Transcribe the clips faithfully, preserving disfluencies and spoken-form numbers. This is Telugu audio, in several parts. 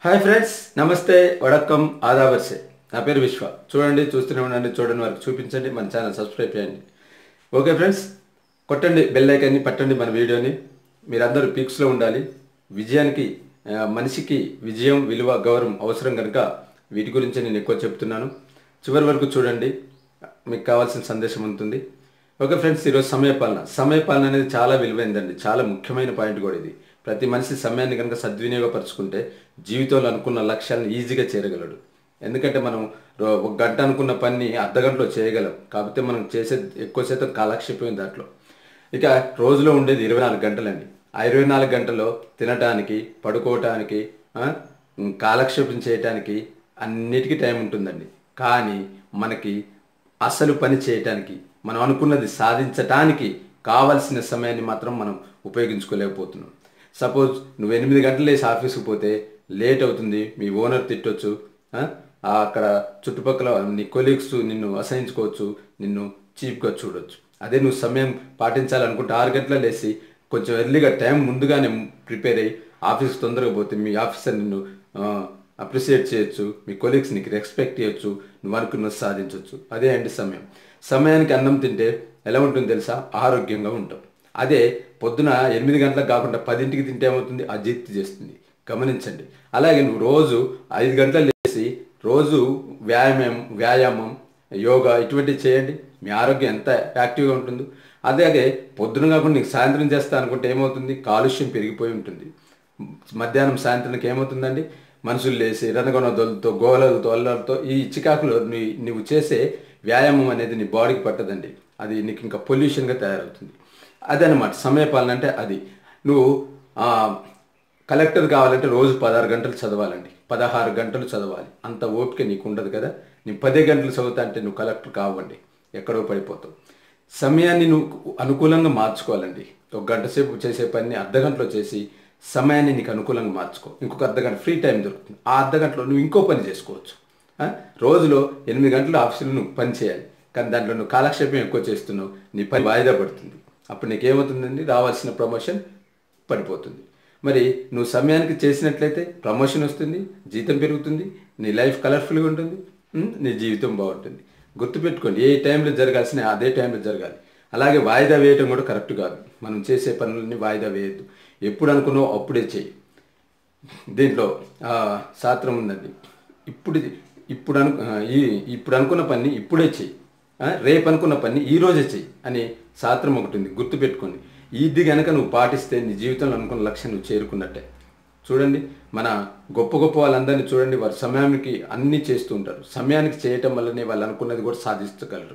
హాయ్ ఫ్రెండ్స్, నమస్తే, వడక్కం, ఆదావర్సే. నా పేరు విశ్వ. చూడండి, చూస్తూనే ఉండండి, చూడండి, వరకు చూపించండి, మన ఛానల్ సబ్స్క్రైబ్ చేయండి. ఓకే ఫ్రెండ్స్, కొట్టండి బెల్ ఐకాన్ని, పట్టండి మన వీడియోని. మీరందరూ పీక్స్లో ఉండాలి. విజయానికి మనిషికి విజయం, విలువ, గౌరవం అవసరం కనుక వీటి గురించి నేను ఎక్కువ చెప్తున్నాను. చివరి వరకు చూడండి, మీకు కావాల్సిన సందేశం ఉంటుంది. ఓకే ఫ్రెండ్స్, ఈరోజు సమయపాలన సమయపాలన అనేది చాలా విలువైందండి. చాలా ముఖ్యమైన పాయింట్ కూడా ఇది. ప్రతి మనిషి సమయాన్ని కనుక సద్వినియోగపరుచుకుంటే జీవితంలో అనుకున్న లక్ష్యాలను ఈజీగా చేరగలడు. ఎందుకంటే మనం ఒక గంట అనుకున్న పని అర్ధ గంటలో చేయగలం. కాకపోతే మనం చేసే ఎక్కువ శాతం కాలక్షేపం దాంట్లో. ఇక రోజులో ఉండేది ఇరవై నాలుగు గంటలండి. ఆ ఇరవై నాలుగు గంటల్లో తినటానికి, పడుకోవటానికి, కాలక్షేపం చేయటానికి అన్నిటికీ టైం ఉంటుందండి. కానీ మనకి అసలు పని చేయటానికి, మనం అనుకున్నది సాధించటానికి కావలసిన సమయాన్ని మాత్రం మనం ఉపయోగించుకోలేకపోతున్నాం. సపోజ్ నువ్వు ఎనిమిది గంటలు వేసి ఆఫీస్కి పోతే లేట్ అవుతుంది, మీ ఓనర్ తిట్టొచ్చు, అక్కడ చుట్టుపక్కల నీ కొలీగ్స్ నిన్ను అసహించుకోవచ్చు, నిన్ను చీప్గా చూడొచ్చు. అదే నువ్వు సమయం పాటించాలనుకుంటే ఆరు గంటల లేసి కొంచెం ఎర్లీగా టైం ముందుగానే ప్రిపేర్ అయ్యి ఆఫీస్కి తొందరగా పోతే మీ ఆఫీసర్ నిన్ను అప్రిషియేట్ చేయొచ్చు, మీ కొలీగ్స్ నీకు రెస్పెక్ట్ చేయొచ్చు, నువ్వు అనుకున్నది సాధించవచ్చు. అదే అండి సమయం. సమయానికి అన్నం తింటే ఎలా ఉంటుంది తెలుసా? ఆరోగ్యంగా ఉంటాం. అదే పొద్దున ఎనిమిది గంటలకు కాకుండా పదింటికి తింటే ఏమవుతుంది? అజీర్తి చేస్తుంది. గమనించండి. అలాగే నువ్వు రోజు ఐదు గంటలు లేచి రోజు వ్యాయామం వ్యాయామం యోగా ఇటువంటివి చేయండి. మీ ఆరోగ్యం ఎంత యాక్టివ్గా ఉంటుందో. అలాగే పొద్దున కాకుండా నీకు సాయంత్రం చేస్తా అనుకుంటే ఏమవుతుంది? కాలుష్యం పెరిగిపోయి ఉంటుంది. మధ్యాహ్నం సాయంత్రానికి ఏమవుతుందండి? మనుషులు లేచి రణగొనదలతో, గోలలతో, అల్లలతో ఈ చికాకులో నీ నువ్వు చేసే వ్యాయామం అనేది నీ బాడీకి పట్టదండి. అది నీకు ఇంకా పొల్యూషన్గా తయారవుతుంది. అదనమాట సమయపాలన అంటే. అది నువ్వు కలెక్టర్ కావాలంటే రోజు పదహారు గంటలు చదవాలండి. పదహారు గంటలు చదవాలి. అంత ఓపిక నీకు ఉండదు కదా. నీ పదే గంటలు చదువుతా అంటే నువ్వు కలెక్టర్ కావండి, ఎక్కడో పడిపోతావు. సమయాన్ని నువ్వు అనుకూలంగా మార్చుకోవాలండి. ఒక గంట సేపు చేసే పని అర్ధ గంటలో చేసి సమయాన్ని నీకు అనుకూలంగా మార్చుకో. ఇంకొక అర్ధ గంట ఫ్రీ టైం దొరుకుతుంది. ఆ అర్ధ గంటలో నువ్వు ఇంకో పని చేసుకోవచ్చు. రోజులో ఎనిమిది గంటలు ఆఫీసులో నువ్వు పని చేయాలి, కానీ దాంట్లో నువ్వు కాలక్షేపం ఎక్కువ చేస్తున్నావు, నీ పని వాయిదా పడుతుంది. అప్పుడు నీకేమవుతుందండి? రావాల్సిన ప్రమోషన్ పడిపోతుంది. మరి నువ్వు సమయానికి చేసినట్లయితే ప్రమోషన్ వస్తుంది, జీతం పెరుగుతుంది, నీ లైఫ్ కలర్ఫుల్గా ఉంటుంది, నీ జీవితం బాగుంటుంది. గుర్తుపెట్టుకోండి, ఏ టైంలో జరగాల్సిన అదే టైంలో జరగాలి. అలాగే వాయిదా వేయటం కూడా కరెక్ట్ కాదు. మనం చేసే పనులని వాయిదా వేయద్దు. ఎప్పుడు అనుకున్నావు అప్పుడే చేయి. దీంట్లో శాస్త్రం ఉందండి. ఇప్పుడు ఇప్పుడు అను ఈ ఇప్పుడు అనుకున్న పని ఇప్పుడే చెయ్యి, రేపు అనుకున్న పని ఈరోజే చెయ్యి అనే శాస్త్రం ఒకటి ఉంది. గుర్తుపెట్టుకోండి. ఇది కనుక నువ్వు పాటిస్తే నీ జీవితంలో అనుకున్న లక్ష్యం నువ్వు చేరుకున్నట్టే. చూడండి, మన గొప్ప గొప్ప వాళ్ళందరినీ చూడండి, వారు సమయానికి అన్నీ చేస్తూ ఉంటారు. సమయానికి చేయటం వల్లనే వాళ్ళు అనుకున్నది కూడా సాధించగలరు.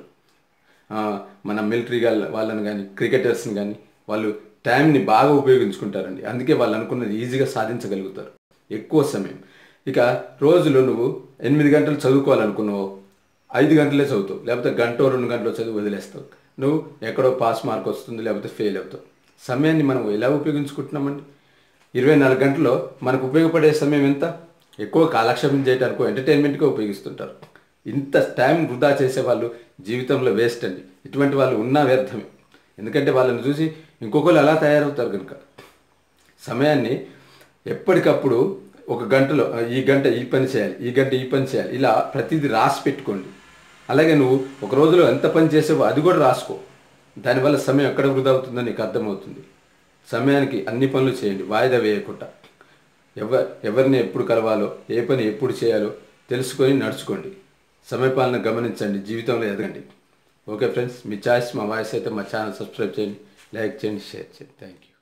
మన మిలిటరీ వాళ్ళని కానీ, క్రికెటర్స్ని కానీ, వాళ్ళు టైంని బాగా ఉపయోగించుకుంటారండి. అందుకే వాళ్ళు అనుకున్నది ఈజీగా సాధించగలుగుతారు ఎక్కువ సమయం. ఇక రోజులో నువ్వు ఎనిమిది గంటలు చదువుకోవాలనుకున్నావు, ఐదు గంటలే చదువుతావు, లేకపోతే గంట రెండు గంటలు చదువు వదిలేస్తావు. నువ్వు ఎక్కడో పాస్ మార్క్ వస్తుంది, లేకపోతే ఫెయిల్ అవుతావు. సమయాన్ని మనం ఎలా ఉపయోగించుకుంటున్నామండి? ఇరవై నాలుగు గంటల్లో మనకు ఉపయోగపడే సమయం ఎంత? ఎక్కువ కాలక్షేపం చేయడానికి, ఎంటర్టైన్మెంట్గా ఉపయోగిస్తుంటారు. ఇంత టైం వృధా చేసే వాళ్ళు జీవితంలో వేస్ట్ అండి. ఇటువంటి వాళ్ళు ఉన్నా వ్యర్థమే. ఎందుకంటే వాళ్ళని చూసి ఇంకొకరు అలా తయారవుతారు కనుక. సమయాన్ని ఎప్పటికప్పుడు ఒక గంటలో ఈ గంట ఈ పని చేయాలి, ఈ గంట ఈ పని చేయాలి, ఇలా ప్రతిదీ రాసి పెట్టుకోండి. అలాగే నువ్వు ఒక రోజులో ఎంత పని చేసావో అది కూడా రాసుకో. దానివల్ల సమయం ఎక్కడ వృధా అవుతుందో నీకు అర్థమవుతుంది. సమయానికి అన్ని పనులు చేయండి, వాయిదా వేయకుండా. ఎవ ఎవరిని ఎప్పుడు కలవాలో, ఏ పని ఎప్పుడు చేయాలో తెలుసుకొని నడుచుకోండి. సమయపాలన గమనించండి, జీవితంలో ఎదగండి. ఓకే ఫ్రెండ్స్, మీ చాయిస్ మా వాయిస్ అయితే మా ఛానల్ సబ్స్క్రైబ్ చేయండి, లైక్ చేయండి, షేర్ చేయండి. Thank you.